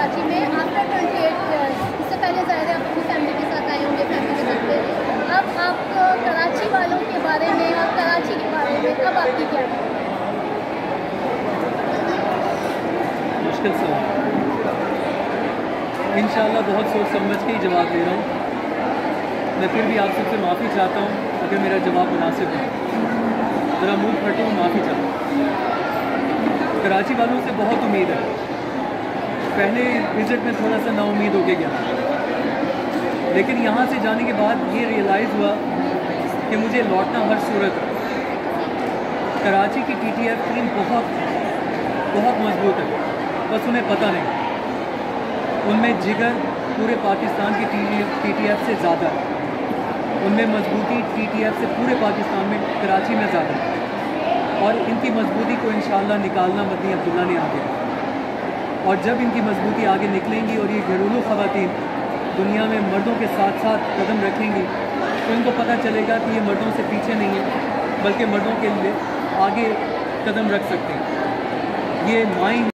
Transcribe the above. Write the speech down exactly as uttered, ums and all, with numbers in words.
कराची में after twenty eight years. इससे पहले ज़ाहिर है आप अपनी फैमिली के साथ आए होंगे, फैमिली के साथ थे। अब आप कराची वालों के बारे में और कराची के बारे में अब आपकी क्या है? मुश्किल सवाल, इंशाल्लाह बहुत सोच समझ के ही जवाब दे रहा हूँ। मैं फिर भी आप सबसे माफ़ी चाहता हूँ अगर मेरा जवाब मुनासिब है, ज़रा मुँह फटे हूँ, माफ़ी चाहता हूँ। कराची वालों से बहुत उम्मीद है। पहले विज़िट में थोड़ा सा नाउम्मीद होके गया, लेकिन यहाँ से जाने के बाद ये रियलाइज़ हुआ कि मुझे लौटना हर सूरत है। कराची की टी टी एफ टीम बहुत बहुत मजबूत है, बस उन्हें पता नहीं। उनमें जिगर पूरे पाकिस्तान की टी टी एफ से ज़्यादा है, उनमें मजबूती टी टी एफ से पूरे पाकिस्तान में कराची में ज़्यादा है। और इनकी मजबूती को इंशाअल्लाह निकालना मदनी अब्दुल्ला ने आगे, और जब इनकी मजबूती आगे निकलेंगी और ये घरेलू ख़वातीन दुनिया में मर्दों के साथ साथ कदम रखेंगी, तो इनको पता चलेगा कि ये मर्दों से पीछे नहीं है, बल्कि मर्दों के लिए आगे कदम रख सकते हैं। ये माइंड